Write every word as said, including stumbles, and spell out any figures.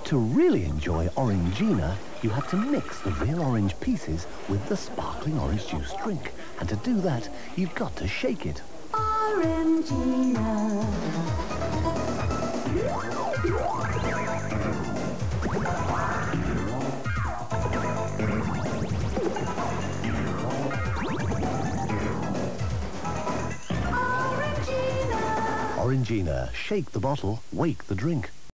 To really enjoy Orangina, you have to mix the real orange pieces with the sparkling orange juice drink. And to do that, you've got to shake it. Orangina. Orangina, shake the bottle, wake the drink.